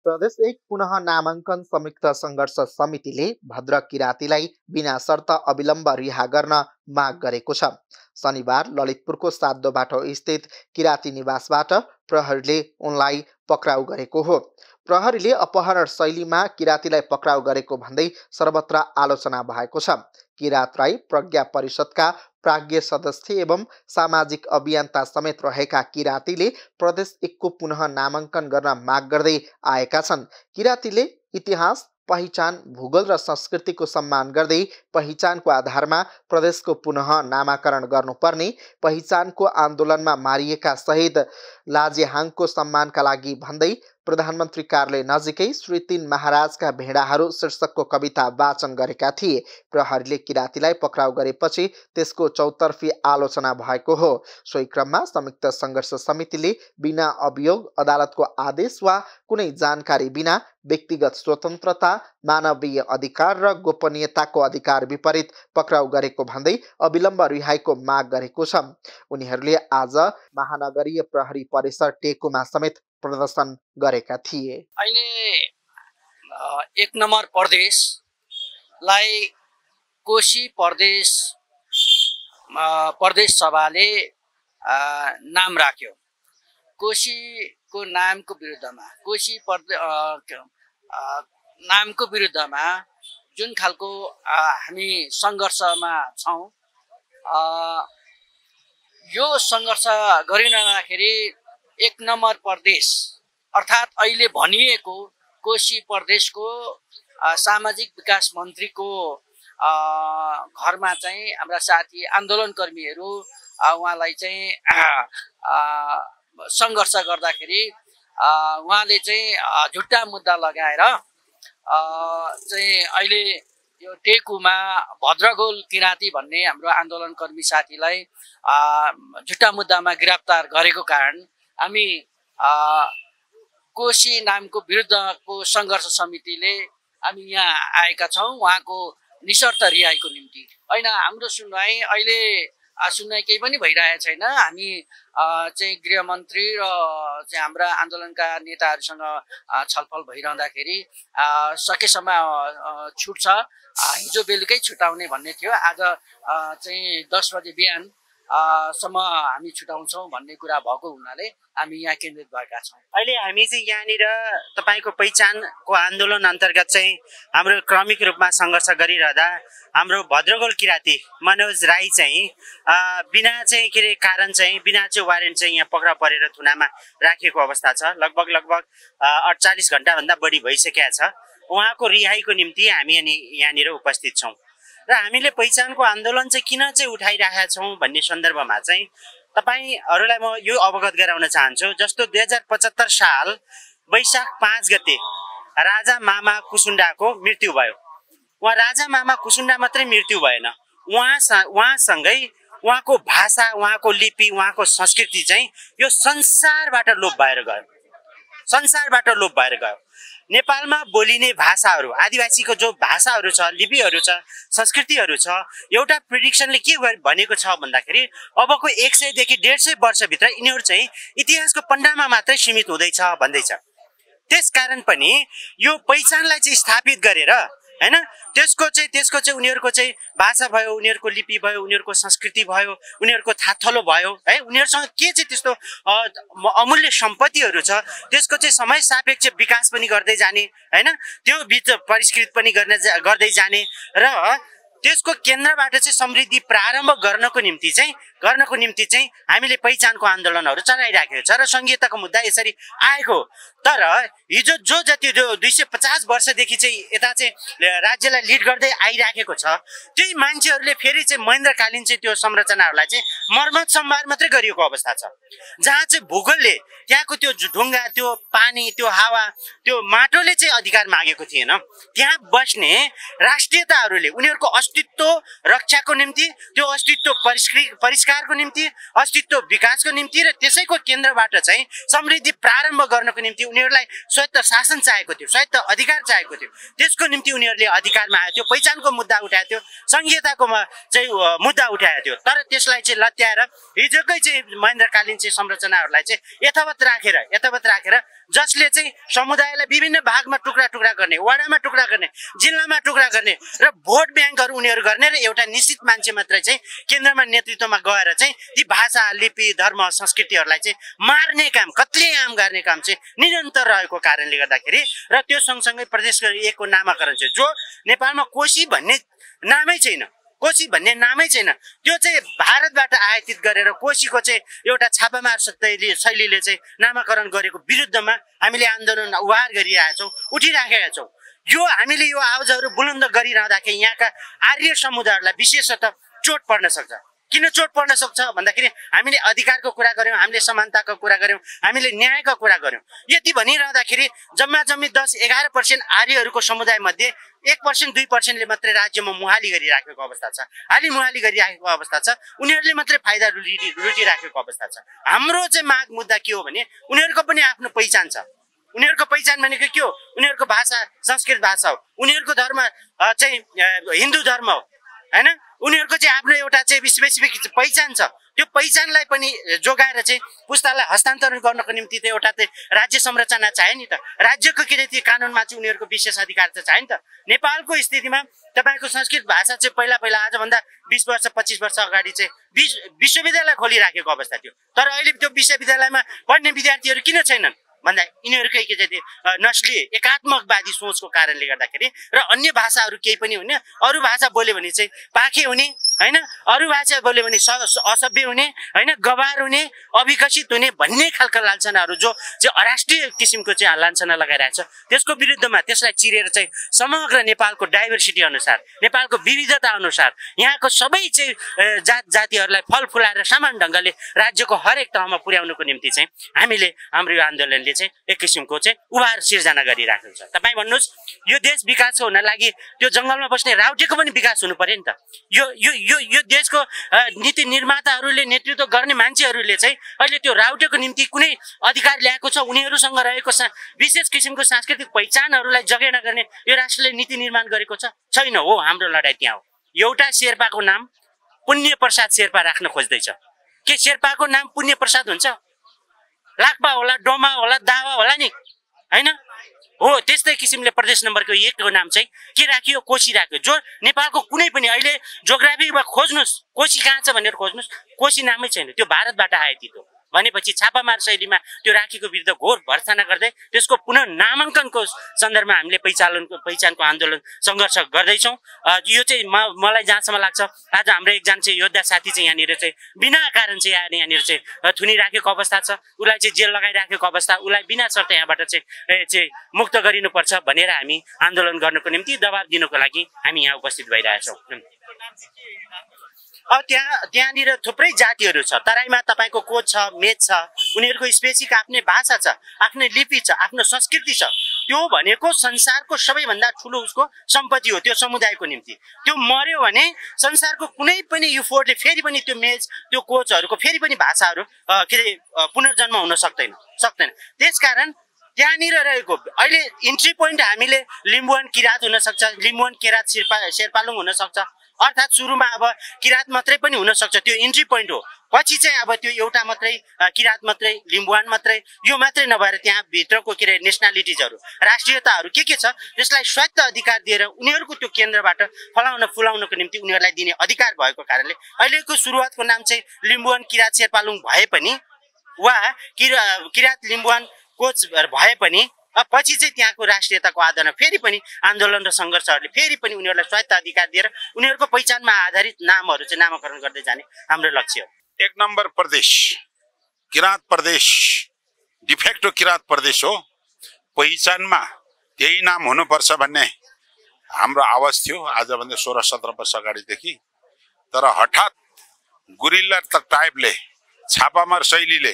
प्रदेश 1 पुनः नामाङ्कन संयुक्त सङ्घर्ष समितिले भद्र किरातीलाई बिना शर्त अविलम्ब रिहा गर्न माग गरेको छ। शनिबार ललितपुरको सातो बाटो स्थित किराती निवासबाट प्रहरीले उनलाई पक्राउ गरेको हो। प्रहरीले अपहरण शैलीमा किरातीलाई पक्राउ गरेको भन्दै सर्वत्र आलोचना भएको छ। किरात राई प्रज्ञा परिषदका प्राज्ञ सदस्य एवं सामाजिक अभियन्ता समेत रहेका किरातीले प्रदेश 1 को पुनः नामाङ्कन गर्न माग गर्दै आएका छन्। किरातीले इतिहास, पहिचान, भूगोल र संस्कृतिको सम्मान गर्दै पहिचानको आधारमा प्रदेशको पुनः नामाकरण गर्नुपर्ने, पहिचानको आन्दोलनमा मारिएका शहीद लाजेहाङको सम्मानका लागि भन्दै प्रधानमन्त्री कार्यालय नजिकै श्री 3 महाराजका भेडाहरू शीर्षकको कविता वाचन गरेका थिए। प्रहरीले किरातीलाई पक्राउ गरेपछि त्यसको चौतर्फी आलोचना भएको हो। सोही क्रममा संयुक्त सङ्घर्ष समितिले बिना अभियोग, अदालतको आदेश वा कुनै जानकारी बिना व्यक्तिगत स्वतन्त्रता, मानवीय अधिकार र गोपनीयताको अधिकार विपरीत पक्राउ गरेको भन्दै अविलम्ब रिहाईको माग गरेको छ। उनीहरूले आज महानगरीय प्रहरी परिसर टेकुमा समेत प्रदर्शन गरेका थिए। अहिले 1 नम्बर प्रदेशलाई कोशी प्रदेश सभाले नाम राख्यो। कोशीको नामको विरुद्धमा, नामको विरुद्धमा जुन खालको हामी सङ्घर्षमा छौँ, यो सङ्घर्ष गरिरहँदाखेरि 1 नम्बर प्रदेश अर्थात् अहिले भनिएको कोशी प्रदेशको सामाजिक विकास मन्त्रीको घरमा चाहिँ हाम्रा साथी आन्दोलनकर्मीहरू उहाँलाई चाहिँ सङ्घर्ष गर्दाखेरि उहाँले चाहिँ झुट्टा मुद्दा लगाएर चाहिँ अहिले यो टेकुमा भद्रगोल किराती भन्ने हाम्रो आन्दोलनकर्मी साथीलाई झुट्टा मुद्दामा गिरफ्तार गरेको कारण हामी कोशी नामको विरुद्धको सङ्घर्ष समितिले हामी यहाँ आएका छौँ उहाँको निशर्त रिहाईको निम्ति। होइन, हाम्रो सुनवाई अहिले केही पनि भइरहेको छैन। हामी चाहिँ गृहमन्त्री र चाहिँ हाम्रा आन्दोलनका नेताहरूसँग छलफल भइरहँदाखेरि सकेसम्म छुट्छ, हिजो बेलुकै छुटाउने भन्ने थियो। आज चाहिँ 10 बजे बिहान सम्म हामी छुटाउँछौँ भन्ने कुरा भएको हुनाले हामी यहाँ केन्द्रित भएका छौँ। अहिले हामी चाहिँ यहाँनिर तपाईँको पहिचानको आन्दोलन अन्तर्गत चाहिँ हाम्रो क्रमिक रूपमा सङ्घर्ष गरिरहँदा हाम्रो भद्रगोल किराती मनोज राई चाहिँ बिना चाहिँ के अरे कारण चाहिँ बिना चाहिँ वारेन्ट चाहिँ यहाँ पक्राउ परेर थुनामा राखिएको अवस्था छ। लगभग 48 घण्टाभन्दा बढी भइसकेका छ। उहाँको रिहाईको निम्ति हामी यहाँनिर उपस्थित छौँ र हामीले पहिचानको आन्दोलन चाहिँ किन चाहिँ उठाइरहेका छौँ भन्ने सन्दर्भमा चाहिँ तपाईहरूलाई म यो अवगत गराउन चाहन्छु। जस्तो 2075 साल वैशाख 5 गते राजा मामा कुसुन्डाको मृत्यु भयो। उहाँ राजा मामा कुसुन्डा मात्रै मृत्यु भएन, उहाँसँगै उहाँको भाषा, उहाँको लिपि, उहाँको संस्कृति चाहिँ यो संसारबाट लोप भएर गयो। नेपालमा बोलिने भाषाहरू, आदिवासीको जो भाषाहरू छ, लिपिहरू छ, संस्कृतिहरू छ, एउटा प्रिडिक्सनले के भनेको छ भन्दाखेरि अबको 100 देखि 150 वर्षभित्र यिनीहरू चाहिँ इतिहासको पन्डामा मात्रै सीमित हुँदैछ भन्दैछ। त्यसकारण पनि यो पहिचानलाई चाहिँ स्थापित गरेर हैन त्यसको चाहिँ उनीहरूको चाहिँ भाषा भयो, उनीहरूको लिपि भयो, उनीहरूको संस्कृति भयो, उनीहरूको थाथलो भयो है, उनीहरूसँग के चाहिँ त्यस्तो अमूल्य सम्पत्तिहरू छ त्यसको चाहिँ समय सापेक्ष विकास पनि गर्दै जाने हैन, त्यो बीच परिष्कृत पनि गर्दै जाने र त्यसको केन्द्रबाट चाहिँ समृद्धि प्रारम्भ गर्नको निम्ति चाहिँ हामीले पहिचानको आन्दोलनहरू चलाइराखेको छ र संघीयताको मुद्दा यसरी आएको। तर हिजो जो जति 250 वर्षदेखि चाहिँ यता चाहिँ राज्यलाई लिड गर्दै आइराखेको छ त्यही मान्छेहरूले फेरि चाहिँ महेन्द्रकालीन चाहिँ त्यो संरचनाहरूलाई चाहिँ मर्मत सम्भार मात्रै गरिएको अवस्था छ, जहाँ चाहिँ भूगोलले त्यहाँको त्यो ढुङ्गा, त्यो पानी, त्यो हावा, त्यो माटोले चाहिँ अधिकार मागेको थिएन। त्यहाँ बस्ने राष्ट्रियताहरूले, उनीहरूको अस्तित्व रक्षाको निम्ति, त्यो अस्तित्व परिष्कारको निम्ति, अस्तित्व विकासको निम्ति र त्यसैको केन्द्रबाट चाहिँ समृद्धि प्रारम्भ गर्नको निम्ति उनीहरूलाई स्वायत्त शासन चाहेको थियो, स्वायत्त अधिकार चाहेको थियो। त्यसको निम्ति उनीहरूले अधिकारमा आएको थियो, पहिचानको मुद्दा उठाएको थियो, संघीयताको चाहिँ मुद्दा उठाएको थियो। तर त्यसलाई चाहिँ लत्याएर हिजोकै चाहिँ महेन्द्रकालीन चाहिँ संरचनाहरूलाई चाहिँ यथावत राखेर जसले चाहिँ समुदायलाई विभिन्न भागमा टुक्रा टुक्रा गर्ने, वडामा टुक्रा गर्ने, जिल्लामा टुक्रा गर्ने र भोट ब्याङ्कहरू उनीहरू गर्ने र एउटा निश्चित मान्छे मात्रै चाहिँ केन्द्रमा नेतृत्वमा गएर चाहिँ ती भाषा, लिपि, धर्म, संस्कृतिहरूलाई चाहिँ मार्ने काम, कत्लेआम गर्ने काम चाहिँ निरन्तर रहेको कारणले गर्दाखेरि र त्यो सँगसँगै प्रदेश 1 को नामाकरण चाहिँ जो नेपालमा कोशी भन्ने नामै छैन, त्यो चाहिँ भारतबाट आयातित गरेर कोशीको चाहिँ एउटा छापामार शैलीले चाहिँ नामाकरण गरेको विरुद्धमा हामीले आन्दोलन उहार गरिरहेछौँ, उठिराखेका छौँ। यो हामीले यो आवाजहरू बुलन्द गरिरहँदाखेरि यहाँका आर्य समुदायहरूलाई विशेषतः चोट पर्न सक्छ। किन चोट पर्न सक्छ भन्दाखेरि हामीले अधिकारको कुरा गर्यौँ, हामीले समानताको कुरा गर्यौँ, हामीले न्यायको कुरा गर्यौँ। यति भनिरहँदाखेरि जम्मा 10-11% आर्यहरूको समुदाय मध्ये 1% 2%ले मात्रै राज्यमा मुहाली गरिराखेको अवस्था छ, हाली मुहाली गरिराखेको अवस्था छ। उनीहरूले मात्रै फाइदा लुटिराखेको अवस्था छ। हाम्रो चाहिँ माग मुद्दा के हो भने उनीहरूको पनि आफ्नो पहिचान छ। उनीहरूको पहिचान भनेको के हो? उनीहरूको भाषा संस्कृत भाषा हो, उनीहरूको धर्म चाहिँ हिन्दू धर्म हो, हैन? उनीहरूको चाहिँ आफ्नो एउटा चाहिँ स्पेसिफिक पहिचान छ। त्यो पहिचानलाई पनि जोगाएर चाहिँ पुस्तालाई हस्तान्तरण गर्नको निम्ति त एउटा चाहिँ राज्य संरचना चाहियो नि त। राज्यको के त्यो कानुनमा चाहिँ उनीहरूको विशेष अधिकार त चाहियो नि त। नेपालको स्थितिमा तपाईको संस्कृत भाषा चाहिँ पहिला आजभन्दा 20 वर्ष 25 वर्ष अगाडि चाहिँ विश्वविद्यालय खोलिराखेको अवस्था थियो। तर अहिले त्यो विश्वविद्यालयमा पढ्ने विद्यार्थीहरू किन छैनन् भन्दा यिनीहरूकै के चाहिँ नस्ली एकात्मकवादी सोचको कारणले गर्दाखेरि र अन्य भाषाहरू केही पनि हुने, अरू भाषा बोल्यो भने चाहिँ पाखे हुने, हैन? अरू भाषा बोल्यो भने असभ्य हुने, हैन? गवार हुने, अविकसित हुने भन्ने खालका लान्छनाहरू जो चाहिँ अराष्ट्रिय किसिमको चाहिँ लान्छना लगाइरहेको छ, त्यसको विरुद्धमा त्यसलाई चिरेर चाहिँ समग्र नेपालको डाइभर्सिटी अनुसार, नेपालको विविधता अनुसार यहाँको सबै चाहिँ जात जातिहरूलाई फल फुलाएर समान ढङ्गले राज्यको हरेक तहमा पुर्याउनुको निम्ति चाहिँ हामीले हाम्रो यो आन्दोलनले चाहिँ एक किसिमको चाहिँ उभार सिर्जना गरिराखेको छ। तपाईँ भन्नुहोस् यो देश विकास हुन लागि त्यो जङ्गलमा बस्ने राउटेको पनि विकास हुनु पर्यो नि त। यो देशको नीति निर्माताहरूले, नेतृत्व गर्ने मान्छेहरूले चाहिँ अहिले त्यो राउटेको निम्ति कुनै अधिकार ल्याएको छ? उनीहरूसँग रहेको विशेष किसिमको सांस्कृतिक पहिचानहरूलाई जगेर्ना गर्ने यो राष्ट्रले नीति निर्माण गरेको छ? छैन। हो, हाम्रो लडाइँ त्यहाँ हो। एउटा शेर्पाको नाम पुण्य प्रसाद शेर्पा राख्न खोज्दैछ। के शेर्पाको नाम पुण्य प्रसाद हुन्छ? लाक्पा होला, डोमा होला, दावा होला नि, हैन? हो, त्यस्तै किसिमले प्रदेश नम्बरको 1 को नाम चाहिँ के राखियो? कोशी राख्यो। जो नेपालको कुनै पनि अहिले जोग्राफीमा खोज्नुहोस् कोशी कहाँ छ भनेर खोज्नुहोस्, कोशी नामै छैन। त्यो भारतबाट आयातित हो भनेपछि छापामार शैलीमा त्यो राखेको विरुद्ध घोर भर्सना गर्दै त्यसको पुनः नामाङ्कनको सन्दर्भमा हामीले पहिचानको आन्दोलन सङ्घर्ष गर्दैछौँ। यो चाहिँ मलाई जहाँसम्म लाग्छ आज हाम्रो एकजना चाहिँ योद्धा साथी चाहिँ यहाँनिर चाहिँ बिना कारण चाहिँ आएर यहाँनिर चाहिँ थुनिराखेको अवस्था छ, उसलाई चाहिँ जेल लगाइराखेको अवस्था, उसलाई बिना शर्त यहाँबाट चाहिँ मुक्त गरिनुपर्छ भनेर हामी आन्दोलन गर्नको निम्ति दबाब दिनको लागि हामी यहाँ उपस्थित भइरहेछौँ। अब त्यहाँनिर थुप्रै जातिहरू छ। तराईमा तपाईँको कोच छ, मेच छ, उनीहरूको स्पेसिफिक आफ्नै भाषा छ, आफ्नै लिपि छ, आफ्नो संस्कृति छ। त्यो भनेको संसारको सबैभन्दा ठुलो उसको सम्पत्ति हो त्यो समुदायको निम्ति। त्यो मर्यो भने संसारको कुनै पनि युफोर्टले फेरि पनि त्यो मेच, त्यो कोचहरूको फेरि पनि भाषाहरू के अरे पुनर्जन्म हुन सक्दैन। त्यसकारण त्यहाँनिर रहेको अहिले इन्ट्री पोइन्ट हामीले लिम्बुवान किरात हुनसक्छ, लिम्बुवान किरात शेर्पालुङ हुनसक्छ, अर्थात् सुरुमा अब किरात मात्रै पनि हुनसक्छ। त्यो इन्ट्री पोइन्ट हो। पछि चाहिँ अब त्यो एउटा मात्रै किरात मात्रै, लिम्बुवान मात्रै, यो मात्रै नभएर त्यहाँ भित्रको के अरे नेसनालिटिजहरू, राष्ट्रियताहरू के छ त्यसलाई स्वायत्त अधिकार दिएर उनीहरूको त्यो केन्द्रबाट फुलाउनको निम्ति उनीहरूलाई दिने अधिकार भएको कारणले अहिलेको सुरुवातको नाम चाहिँ लिम्बुवान किरात शेर्पालुङ भए पनि वा किरात लिम्बुवान कोच भए पनि पछि चाहिँ त्यहाँको राष्ट्रियताको आधारमा फेरि पनि आन्दोलन र सङ्घर्षहरूले फेरि पनि उनीहरूलाई स्वायत्त अधिकार दिएर उनीहरूको पहिचानमा आधारित नामहरू चाहिँ नामाकरण गर्दै जाने हाम्रो लक्ष्य हो। 1 नम्बर प्रदेश किरात प्रदेश डिफेक्टो किरात प्रदेश हो। पहिचानमा त्यही नाम हुनुपर्छ भन्ने हाम्रो आवाज थियो आजभन्दा 16-17 वर्ष अगाडिदेखि। तर हठात गुरिल्ला टाइपले छापामार शैलीले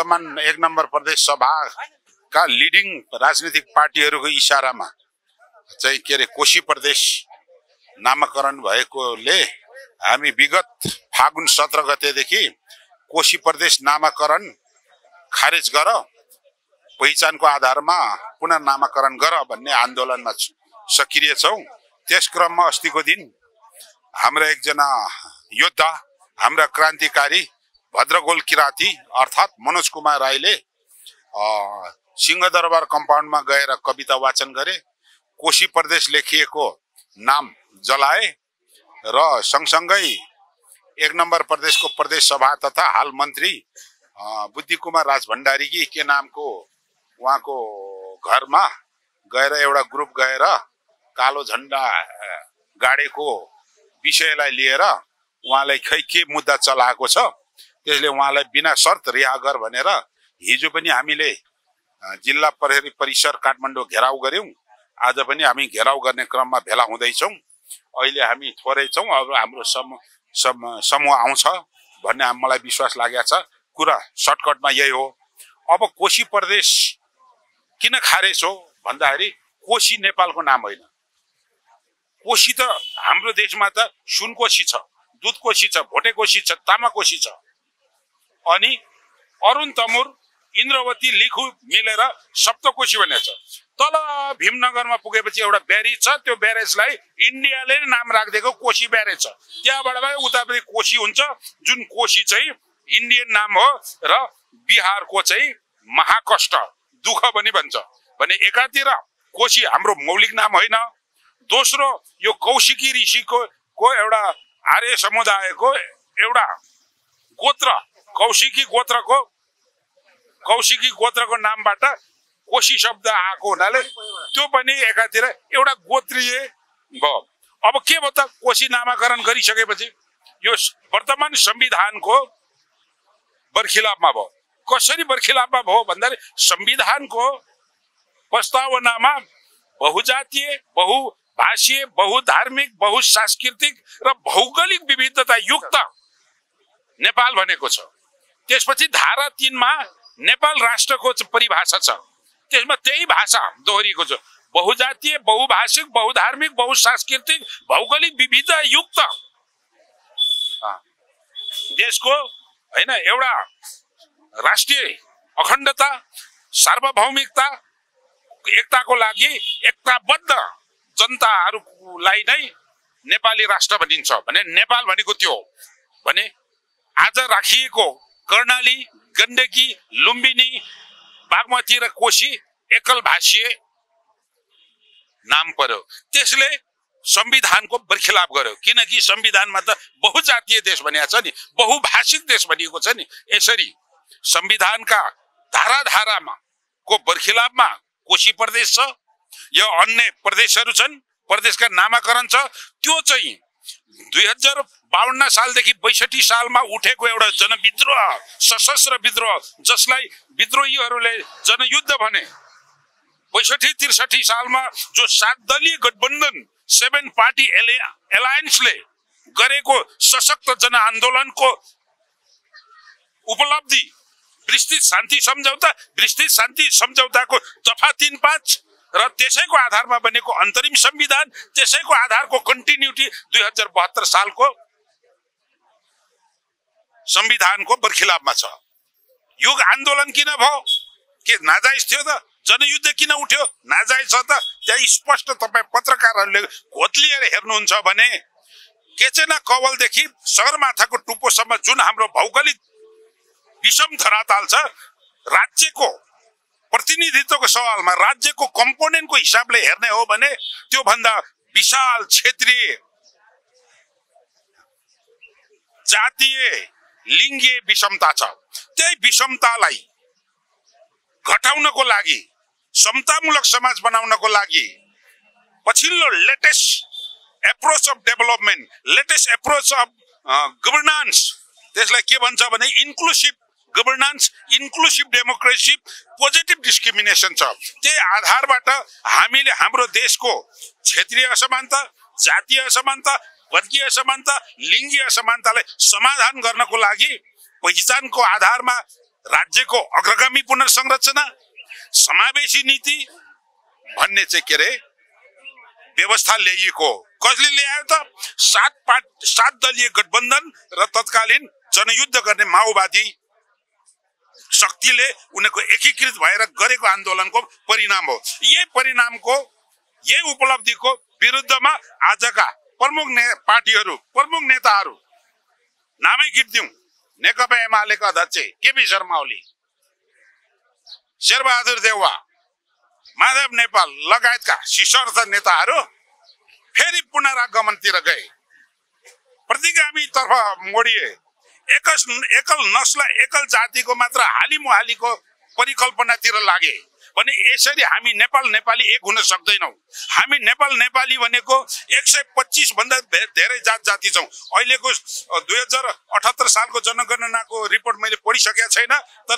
1 नम्बर प्रदेश सभाका लिडिङ राजनीतिक पार्टीहरूको इसारामा चाहिँ के अरे कोशी प्रदेश नामाकरण भएकोले हामी विगत फागुन 17 गतेदेखि कोशी प्रदेश नामाकरण खारेज गर, पहिचानको आधारमा पुनः नामाकरण गर भन्ने आन्दोलनमा सक्रिय छौं। त्यस क्रममा अस्तिको दिन हाम्रा एकजना योद्धा, हाम्रा क्रान्तिकारी भद्रगोल किराती अर्थात् मनोज कुमार राईले सिंहदरबार कम्पाउन्डमा गएर कविता वाचन गरे, कोशी प्रदेश लेखिएको नाम जलाए र सँगसँगै 1 नम्बर प्रदेशको प्रदेश सभा तथा हाल मन्त्री बुद्धि कुमार राजभण्डारीकी के नामको उहाँको घरमा गएर एउटा ग्रुप गएर कालो झण्डा गाडेको विषयलाई लिएर उहाँलाई खै के मुद्दा चलाएको छ, त्यसले उहाँलाई बिना शर्त रिहा गर भनेर हिजो पनि हामीले जिल्ला प्रहरी परिसर काठमाडौँ घेराउ गर्यौं। आज पनि हामी घेराउ गर्ने क्रममा भेला हुँदैछौं। अहिले हामी थोरै छौं, अब हाम्रो समूह आउँछ भन्ने मलाई विश्वास लागेको छ। कुरा सर्टकटमा यही हो। अब कोशी प्रदेश किन खारेज हो भन्दाखेरि कोशी नेपालको नाम होइन। कोशी त हाम्रो देशमा त सुनकोशी छ, दुधकोशी छ, भोटेकोशी छ, तामाकोशी छ। अनि अरुण तमुर, इन्द्रवती, लिखु मिलेर सप्तकोशी भनेको छ। तल भीमनगरमा पुगेपछि एउटा ब्यारेज छ, त्यो ब्यारेजलाई इन्डियाले नाम राखिदिएको कोशी ब्यारेज छ। त्यहाँबाट उतापट्टि कोशी हुन्छ, जुन कोशी चाहिँ इन्डियन नाम हो र बिहारको चाहिँ महाकष्ट दुःख पनि भन्छ। भने एकातिर कोशी हाम्रो मौलिक नाम होइन, दोस्रो यो कौशिकी ऋषिको एउटा आर्य समुदायको एउटा गोत्र, कौशिकी गोत्रको नामबाट कोशी शब्द आएको हुनाले त्यो पनि एकातिर एउटा गोत्रीय भयो। अब के भयो त, कोशी नामाकरण गरिसकेपछि यो वर्तमान संविधानको बर्खिलाफमा भयो। कसरी बर्खिलाफमा भयो भन्दाखेरि संविधानको प्रस्तावनामा बहुजातीय, बहुभाषीय, बहुधार्मिक, बहुसांस्कृतिक र भौगोलिक विविधता युक्त नेपाल भनेको छ। त्यसपछि धारा 3 मा नेपाल राष्ट्रको परिभाषा छ, त्यसमा त्यही भाषा दोहोरिएको छ। बहुजातीय, बहुभाषिक, बहुधार्मिक, बहुसांस्कृतिक, भौगोलिक विविधता युक्त देशको हैन एउटा राष्ट्रिय अखण्डता, सार्वभौमिकता, एकताको लागि एकताबद्ध जनताहरूलाई नै नेपाली राष्ट्र भनिन्छ। भने नेपाल भनेको त्यो भने आज राखिएको कर्णाली, गण्डकी, लुम्बिनी, बागमती र कोशी एकल भाषीय नाम पर्यो। त्यसले संविधानको बर्खिलाफ गर्यो, किनकि संविधानमा त बहुजातीय देश भनिएको छ नि, बहुभाषिक देश भनिएको छ नि। यसरी संविधानका धारामा को बर्खिलाफमा कोशी प्रदेश छ, यो अन्य प्रदेशहरू छन्, प्रदेशका नामाकरण छ। त्यो चाहिँ 2052 सालदेखि 62 सालमा उठेको एउटा जनविद्रोह, सशस्त्र विद्रोह, जसलाई विद्रोहीहरूले जनयुद्ध भने। 62-63 सालमा जो 7 दलीय गठबन्धन 7 पार्टी एलायन्सले गरेको सशक्त जनआन्दोलनको उपलब्धि विस्तृत शान्ति सम्झौताको दफा 3-5 र त्यसैको आधारमा बनेको अन्तरिम संविधान, त्यसैको आधारको कन्टिन्युटी 2072 सालको संविधानको बर्खिलाफमा छ। यो आन्दोलन किन भयो? के नाजायज थियो त? जनयुद्ध किन उठ्यो? नाजायज छ त? त्यहाँ स्पष्ट तपाईँ पत्रकारहरूले घोत्लिएर हेर्नुहुन्छ भने केचेना कवलदेखि सगरमाथाको टुप्पोसम्म जुन हाम्रो भौगोलिक विषम धरातल छ, राज्यको प्रतिनिधित्वको सवालमा राज्यको कम्पोनेन्टको हिसाबले हेर्ने हो भने त्यो भन्दा विशाल क्षेत्रीय, जातीय, लिङ्गीय विषमता छ। त्यही विषमतालाई घटाउनको लागि, समतामूलक समाज बनाउनको लागि पछिल्लो latest approach of development, latest approach of governance, त्यसलाई के भन्छ भने inclusive governance, inclusive democracy, positive discrimination छ। त्यही आधारबाट हामीले हाम्रो देशको क्षेत्रीय असमानता, जातीय असमानता, वर्गीय असमानता, लिङ्गीय असमानतालाई समाधान गर्नको लागि पहिचानको आधारमा राज्यको अग्रगामी पुनर्संरचना, समावेशी नीति भन्ने चाहिँ के रे व्यवस्था ल्याइएको कसले ल्यायो त? 7 दलीय गठबन्धन र तत्कालीन जनयुद्ध गर्ने माओवादी शक्तिले उनीहरूको एकीकृत भएर गरेको आन्दोलनको परिणाम हो। यही परिणामको यही उपलब्धिको विरुद्धमा आजका प्रमुख पार्टीहरू प्रमुख नेताहरू नामै गिर्दिउँ, नेकपा एमालेका अध्यक्ष केपी शर्मा ओली, शेरबहादुर देउवा, माधव नेपाल लगायतका शीर्षस्थ नेताहरू फेरि पुनरागमनतिर गए, प्रतिगामी तर्फ मोडिए, एकल नस्ल एकल जातिको मात्र हालिमुहालीको परिकल्पनातिर लागे भने यसरी हामी नेपाली एक हुन सक्दैनौँ। हामी नेपाली भनेको 125 भन्दा धेरै जाति छौँ। अहिलेको 2078 सालको जनगणनाको रिपोर्ट मैले पढिसकेको छैन, तर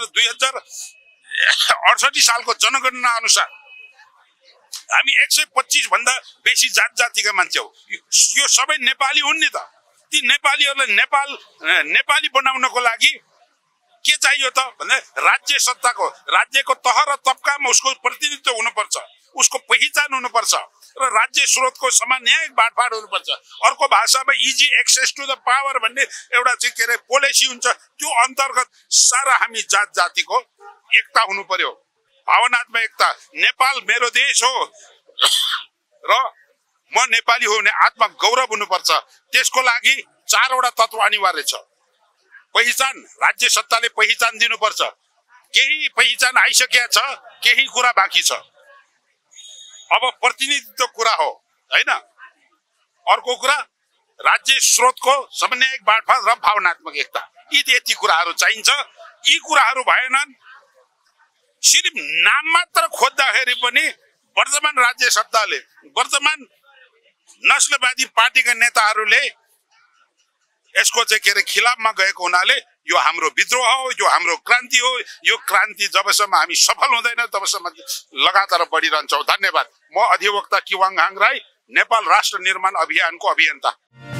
2068 सालको जनगणना अनुसार हामी 125 भन्दा बेसी जातिका मान्छे हौ। यो सबै नेपाली हुन् नि त। ती नेपालीहरूलाई नेपाली बनाउनको लागि के चाहियो त भन्दा राज्य सत्ताको राज्यको तह र तबकामा उसको प्रतिनिधित्व हुनुपर्छ, उसको पहिचान हुनुपर्छ र राज्य स्रोतको समान न्यायिक बाँडफाँड हुनुपर्छ। अर्को भाषामा easy access to the power भन्ने एउटा चाहिँ के अरे पोलिसी हुन्छ। त्यो अन्तर्गत सारा हामी जातिको एकता हुनु पर्यो, भावनात्मक एकता। नेपाल मेरो देश हो र म नेपाली हो भने आत्मा गौरव हुनुपर्छ। त्यसको लागि 4 वटा तत्व अनिवार्य छ। पहिचान, राज्य सत्ताले पहिचान दिनुपर्छ। केही पहिचान आइसकेको छ, केही कुरा बाँकी छ। अब प्रतिनिधित्व कुरा हो हैन। अर्को कुरा राज्य स्रोतको समन्वयिक बाँडफाँड र भावनात्मक एकता। यति कुराहरू चाहिन्छ। यी कुराहरू भएनन्, सिर्फ नाम मात्र खोज्दाखेरि पनि वर्तमान राज्य सत्ताले, वर्तमान नस्लवादी पार्टीका नेताहरूले यसको चाहिँ के अरे खिलाफमा गएको हुनाले यो हाम्रो विद्रोह हो, यो हाम्रो क्रान्ति हो। यो क्रान्ति जबसम्म हामी सफल हुँदैन तबसम्म लगातार बढिरहन्छौँ। धन्यवाद। म अधिवक्ता किवाङ हाङ राई, नेपाल राष्ट्र निर्माण अभियानको अभियन्ता।